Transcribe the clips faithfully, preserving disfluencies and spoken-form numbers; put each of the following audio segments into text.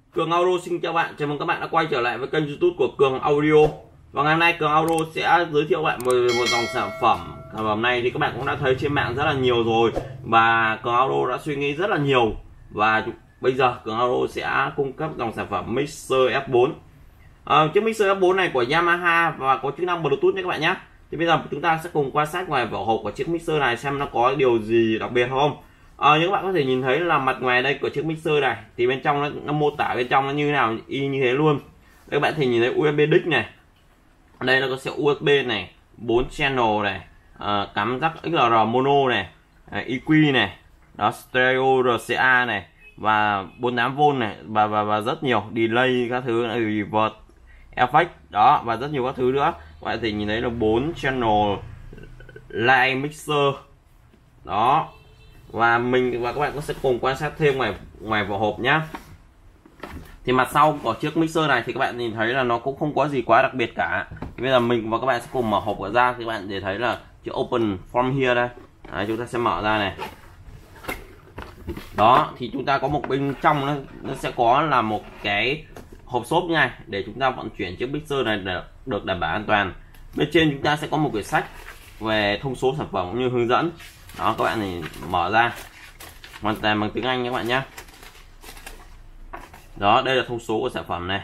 Cường Audio xin chào bạn, chào mừng các bạn đã quay trở lại với kênh YouTube của Cường Audio. Và ngày hôm nay Cường Audio sẽ giới thiệu bạn về một dòng sản phẩm. Sản phẩm này thì các bạn cũng đã thấy trên mạng rất là nhiều rồi, và Cường Audio đã suy nghĩ rất là nhiều. Và bây giờ Cường Audio sẽ cung cấp dòng sản phẩm Mixer F bốn. À, chiếc Mixer F bốn này của Yamaha và có chức năng Bluetooth nhé các bạn nhé. Thì bây giờ chúng ta sẽ cùng quan sát ngoài vỏ hộp của chiếc Mixer này xem nó có điều gì đặc biệt không. À, những bạn có thể nhìn thấy là mặt ngoài đây của chiếc Mixer này thì bên trong nó, nó mô tả bên trong nó như thế nào, y như thế luôn. Đây các bạn thì nhìn thấy u ét bê đích này, đây nó có sẽ u ét bê này, bốn channel này, à, cắm jack ích lờ rờ mono này, à, e quy này, đó, stereo rờ xê a này, và bốn mươi tám vôn này, và và và rất nhiều delay các thứ, reverb, effect đó, và rất nhiều các thứ nữa. Các bạn thì nhìn thấy là bốn channel line mixer đó. Và mình và các bạn cũng sẽ cùng quan sát thêm ngoài ngoài vỏ hộp nhá. Thì mặt sau của chiếc Mixer này thì các bạn nhìn thấy là nó cũng không có gì quá đặc biệt cả. Thì bây giờ mình và các bạn sẽ cùng mở hộp ra, thì các bạn để thấy là chữ open from here đây. Đấy, chúng ta sẽ mở ra này. Đó, thì chúng ta có một bên trong nó, nó sẽ có là một cái hộp xốp như này để chúng ta vận chuyển chiếc Mixer này để được đảm bảo an toàn. Bên trên chúng ta sẽ có một quyển sách về thông số sản phẩm cũng như hướng dẫn. Đó, các bạn thì mở ra hoàn toàn bằng tiếng Anh các bạn nhé. Đó, đây là thông số của sản phẩm này.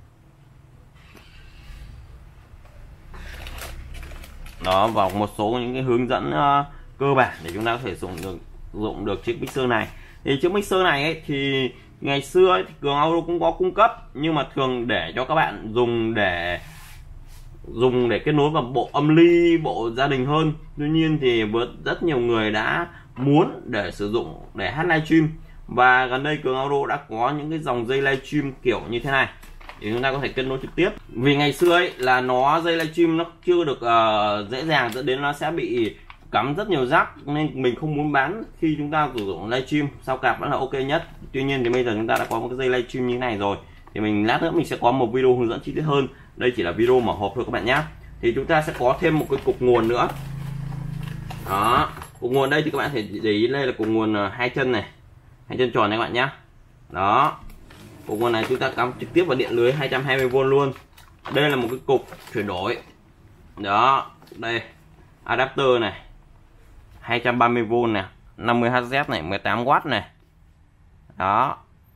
Đó, và một số những cái hướng dẫn uh, cơ bản để chúng ta có thể dùng được dụng được chiếc Mixer này. Thì chiếc Mixer này ấy, thì ngày xưa ấy, thì Cường Audio cũng có cung cấp, nhưng mà thường để cho các bạn dùng để dùng để kết nối vào bộ âm ly, bộ gia đình hơn. Tuy nhiên thì với rất nhiều người đã muốn để sử dụng để hát livestream, và gần đây Cường Audio đã có những cái dòng dây livestream kiểu như thế này để chúng ta có thể kết nối trực tiếp. Vì ngày xưa ấy là nó dây livestream nó chưa được uh, dễ dàng, dẫn đến nó sẽ bị cắm rất nhiều jack, nên mình không muốn bán khi chúng ta sử dụng livestream. Sau cạp vẫn là ok nhất. Tuy nhiên thì bây giờ chúng ta đã có một cái dây livestream như thế này rồi, thì mình lát nữa mình sẽ có một video hướng dẫn chi tiết hơn. Đây chỉ là video mở hộp thôi các bạn nhé. Thì chúng ta sẽ có thêm một cái cục nguồn nữa. Đó, cục nguồn đây thì các bạn thể để ý, đây là cục nguồn hai chân này, hai chân tròn này các bạn nhé. Đó, cục nguồn này chúng ta cắm trực tiếp vào điện lưới hai trăm hai mươi vôn luôn. Đây là một cái cục chuyển đổi. Đó, đây adapter này, hai trăm ba mươi vôn này, năm mươi héc này, mười tám oát này. Đó,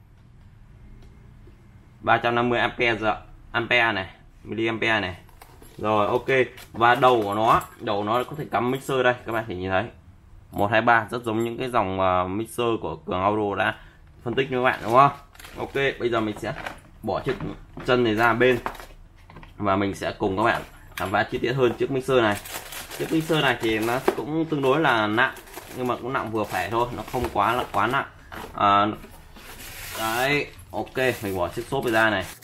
ba trăm năm mươi ampere giờ ampere này, miliampere này. Rồi ok, và đầu của nó, đầu của nó có thể cắm mixer đây, các bạn thể nhìn thấy một hai ba, rất giống những cái dòng uh, mixer của Cường Audio đã phân tích như các bạn, đúng không? Ok, bây giờ mình sẽ bỏ chiếc chân này ra bên và mình sẽ cùng các bạn khám phá chi tiết hơn chiếc mixer này. Chiếc mixer này thì nó cũng tương đối là nặng, nhưng mà cũng nặng vừa phải thôi, nó không quá là quá nặng. À, đấy, ok, mình bỏ chiếc xốp ra này.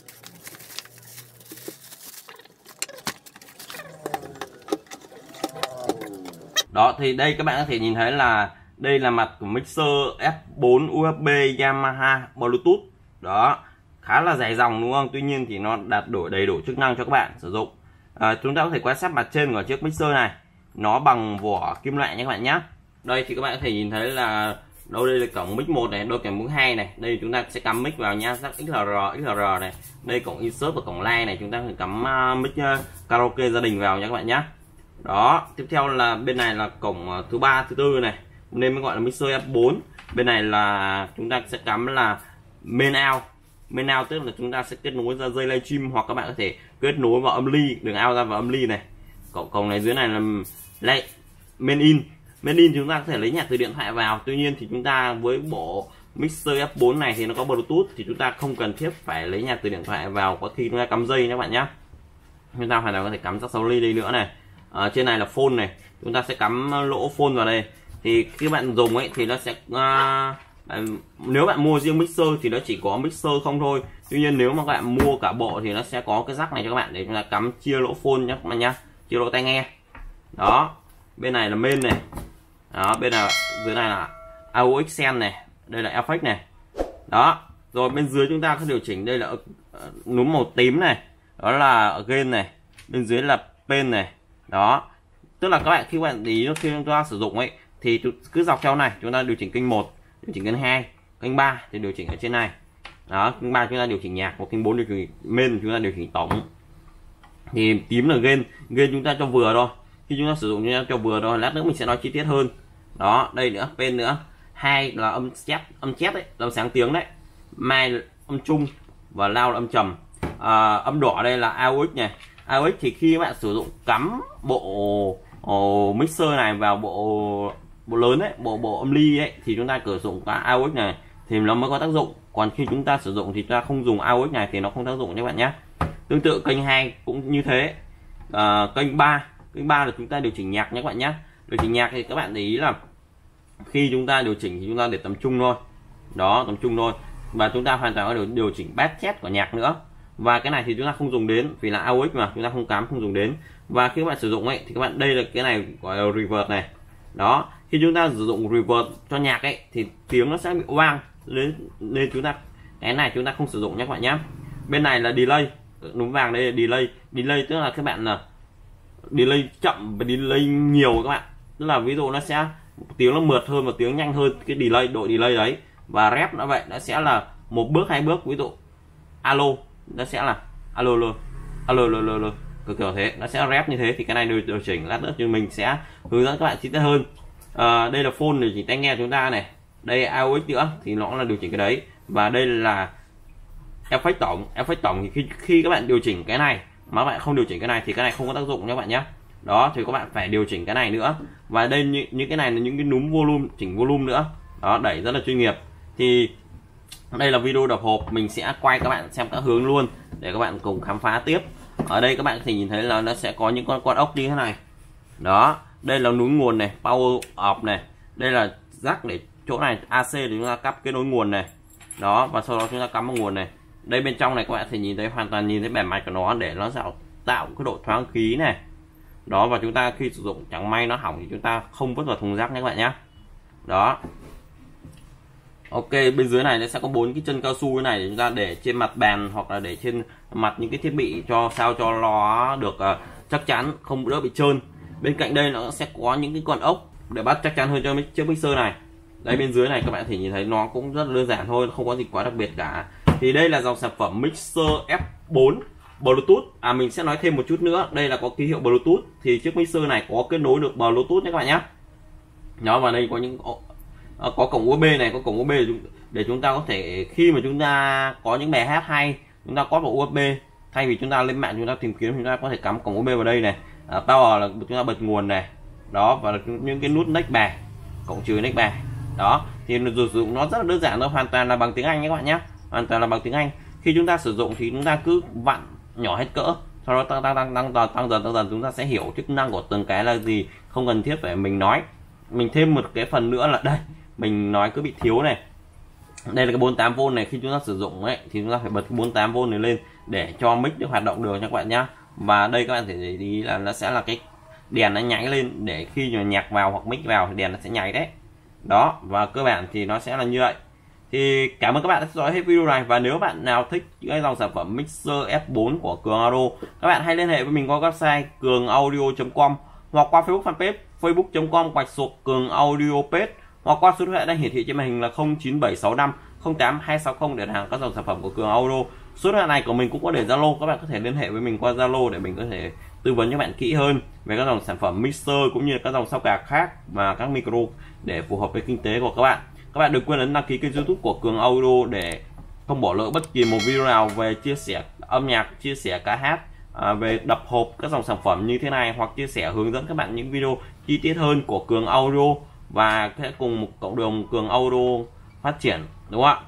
Đó, thì đây các bạn có thể nhìn thấy là đây là mặt của Mixer F bốn u ét bê Yamaha Bluetooth. Đó, khá là dài dòng đúng không? Tuy nhiên thì nó đạt đủ đầy đủ chức năng cho các bạn sử dụng. À, chúng ta có thể quan sát mặt trên của chiếc Mixer này, nó bằng vỏ kim loại nhé các bạn nhé. Đây thì các bạn có thể nhìn thấy là đâu, đây là cổng mic một này, đôi cổng mic hai này. Đây chúng ta sẽ cắm mic vào nha, jack ích lờ rờ, ích lờ rờ này. Đây cổng insert và cổng line này, chúng ta có thể cắm mic karaoke gia đình vào nha các bạn nhé. Đó, tiếp theo là bên này là cổng thứ ba, thứ tư này, nên mới gọi là Mixer F bốn. Bên này là chúng ta sẽ cắm là main out. Main out tức là chúng ta sẽ kết nối ra dây livestream, hoặc các bạn có thể kết nối vào âm ly, đường out ra vào âm ly này. Cổng cổng này dưới này là lại main in. Main in chúng ta có thể lấy nhạc từ điện thoại vào. Tuy nhiên thì chúng ta với bộ Mixer F bốn này thì nó có Bluetooth, thì chúng ta không cần thiết phải lấy nhạc từ điện thoại vào có khi chúng ta cắm dây nha các bạn nhé. Chúng ta hoàn toàn có thể cắm jack sáu ly đây nữa này. Ở trên này là phone này, chúng ta sẽ cắm lỗ phone vào đây. Thì khi bạn dùng ấy thì nó sẽ uh, nếu bạn mua riêng mixer thì nó chỉ có mixer không thôi. Tuy nhiên nếu mà các bạn mua cả bộ thì nó sẽ có cái jack này cho các bạn để chúng ta cắm chia lỗ phone nhé các bạn nhá, chia lỗ tai nghe. Đó, bên này là main này. Đó, bên này dưới này là audio extend này, đây là effect này. Đó, rồi bên dưới chúng ta có điều chỉnh, đây là núm màu tím này, đó là gain này, bên dưới là pen này. Đó, tức là các bạn khi các bạn ý khi chúng ta sử dụng ấy thì cứ dọc theo này chúng ta điều chỉnh kênh một, điều chỉnh kênh hai, kênh ba thì điều chỉnh ở trên này. Đó, kênh ba chúng ta điều chỉnh nhạc, một kênh bốn điều chỉnh main, chúng ta điều chỉnh tổng. Thì tím là gain, gain chúng ta cho vừa thôi. Khi chúng ta sử dụng chúng ta cho vừa thôi, lát nữa mình sẽ nói chi tiết hơn. Đó, đây nữa, pen nữa. Hai là âm chép, âm chép đấy, âm sáng tiếng đấy. Mai âm trung và lao là âm trầm. À, âm đỏ đây là a u ích này. a u ích thì khi các bạn sử dụng cắm bộ ồ, mixer này vào bộ bộ lớn đấy, bộ bộ âm ly ấy, thì chúng ta sử dụng cả a u ích này thì nó mới có tác dụng. Còn khi chúng ta sử dụng thì chúng ta không dùng a u ích này thì nó không tác dụng các bạn nhé. Tương tự kênh hai cũng như thế. À, kênh ba, kênh ba là chúng ta điều chỉnh nhạc nhé các bạn nhé. Điều chỉnh nhạc thì các bạn để ý là khi chúng ta điều chỉnh thì chúng ta để tầm trung thôi. Đó, tầm trung thôi. Và chúng ta hoàn toàn có điều, điều chỉnh bass chét của nhạc nữa. Và cái này thì chúng ta không dùng đến vì là a u ích mà, chúng ta không cắm, không dùng đến. Và khi các bạn sử dụng ấy thì các bạn, đây là cái này gọi là reverb này. Đó, khi chúng ta sử dụng reverb cho nhạc ấy thì tiếng nó sẽ bị vang nên, nên chúng ta cái này chúng ta không sử dụng nhé các bạn nhé. Bên này là delay, núm vàng đây là delay. Delay tức là các bạn là delay chậm và delay nhiều các bạn. Tức là ví dụ nó sẽ tiếng nó mượt hơn và tiếng nhanh hơn cái delay, độ delay đấy. Và rep nó vậy, nó sẽ là một bước hai bước, ví dụ alo nó sẽ là alo alo alo alo alo kiểu kiểu thế, nó sẽ rep như thế. Thì cái này điều, điều chỉnh lát nữa thì mình sẽ hướng dẫn các bạn chi tiết hơn. À, đây là phone điều chỉnh tai nghe chúng ta này, đây a u ích nữa thì nó là điều chỉnh cái đấy. Và đây là effect tổng. Effect tổng thì khi khi các bạn điều chỉnh cái này mà bạn không điều chỉnh cái này thì cái này không có tác dụng nha các bạn nhé. Đó, thì các bạn phải điều chỉnh cái này nữa. Và đây những, những cái này là những cái núm volume, chỉnh volume nữa. Đó, đẩy rất là chuyên nghiệp. Thì đây là video đập hộp, mình sẽ quay các bạn xem các hướng luôn để các bạn cùng khám phá tiếp. Ở đây các bạn có thể nhìn thấy là nó sẽ có những con con ốc như thế này. Đó, đây là núi nguồn này, power off này. Đây là jack để chỗ này a xê để chúng ta cắp cái nối nguồn này. Đó, và sau đó chúng ta cắm vào nguồn này. Đây bên trong này các bạn thể nhìn thấy, hoàn toàn nhìn thấy bề mặt của nó để nó tạo tạo cái độ thoáng khí này. Đó, và chúng ta khi sử dụng chẳng may nó hỏng thì chúng ta không vứt vào thùng rác nhé các bạn nhé. Đó. Ok, bên dưới này nó sẽ có bốn cái chân cao su cái này để chúng ta để trên mặt bàn hoặc là để trên mặt những cái thiết bị cho sao cho nó được uh, chắc chắn, không đỡ bị trơn. Bên cạnh đây nó sẽ có những cái con ốc để bắt chắc chắn hơn cho chiếc mixer này. Đây bên dưới này các bạn thể nhìn thấy nó cũng rất đơn giản thôi, không có gì quá đặc biệt cả. Thì đây là dòng sản phẩm mixer ép bốn Bluetooth. À, mình sẽ nói thêm một chút nữa, đây là có ký hiệu Bluetooth thì chiếc mixer này có kết nối được Bluetooth nhé các bạn nhé. Đó, và đây có những có cổng u ét bê này, có cổng u ét bê để chúng ta có thể khi mà chúng ta có những bài hát hay chúng ta có vào u ét bê, thay vì chúng ta lên mạng chúng ta tìm kiếm, chúng ta có thể cắm cổng u ét bê vào đây này. À, power là chúng ta bật nguồn này. Đó, và những cái nút next bài, cộng trừ next bài. Đó, thì sử dụng nó rất là đơn giản thôi, hoàn toàn là bằng tiếng Anh nhé các bạn nhé, hoàn toàn là bằng tiếng Anh. Khi chúng ta sử dụng thì chúng ta cứ vặn nhỏ hết cỡ, sau đó tăng tăng tăng tăng tăng, tăng dần tăng dần chúng ta sẽ hiểu chức năng của từng cái là gì, không cần thiết phải mình nói. Mình thêm một cái phần nữa là đây, mình nói cứ bị thiếu này. Đây là cái bốn mươi tám vôn này, khi chúng ta sử dụng ấy thì chúng ta phải bật cái bốn mươi tám vôn này lên để cho mic được hoạt động được nha các bạn nhé. Và đây các bạn thể để ý là nó sẽ là cái đèn nó nháy lên để khi mà nhạc vào hoặc mic vào thì đèn nó sẽ nháy đấy. Đó, và cơ bản thì nó sẽ là như vậy. Thì cảm ơn các bạn đã theo dõi hết video này, và nếu bạn nào thích những dòng sản phẩm mixer ép bốn của Cường Audio, các bạn hãy liên hệ với mình qua website cường audio chấm com hoặc qua Facebook fanpage facebook chấm com gạch sụp cường audio page, hoặc qua số điện thoại đang hiển thị trên màn hình là không chín bảy sáu năm không tám hai sáu không để đặt hàng các dòng sản phẩm của Cường Audio. Số điện thoại này của mình cũng có để Zalo, các bạn có thể liên hệ với mình qua Zalo để mình có thể tư vấn cho bạn kỹ hơn về các dòng sản phẩm mixer cũng như các dòng sao cạc khác và các micro để phù hợp với kinh tế của các bạn. Các bạn đừng quên ấn đăng ký kênh YouTube của Cường Audio để không bỏ lỡ bất kỳ một video nào về chia sẻ âm nhạc, chia sẻ ca hát, à, về đập hộp các dòng sản phẩm như thế này, hoặc chia sẻ hướng dẫn các bạn những video chi tiết hơn của Cường Audio, và sẽ cùng một cộng đồng Cường Audio phát triển, đúng không ạ?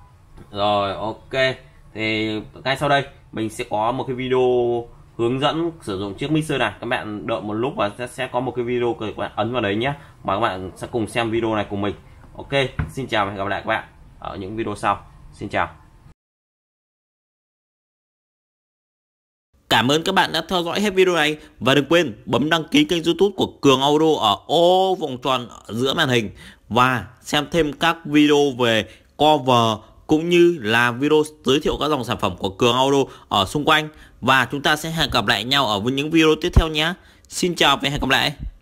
Rồi, ok. Thì ngay sau đây mình sẽ có một cái video hướng dẫn sử dụng chiếc mixer này. Các bạn đợi một lúc và sẽ, sẽ có một cái video, các bạn ấn vào đấy nhé, và các bạn sẽ cùng xem video này cùng mình. Ok, xin chào và hẹn gặp lại các bạn ở những video sau. Xin chào. Cảm ơn các bạn đã theo dõi hết video này, và đừng quên bấm đăng ký kênh YouTube của Cường Audio ở ô vòng tròn ở giữa màn hình, và xem thêm các video về cover cũng như là video giới thiệu các dòng sản phẩm của Cường Audio ở xung quanh. Và chúng ta sẽ hẹn gặp lại nhau ở những video tiếp theo nhé. Xin chào và hẹn gặp lại.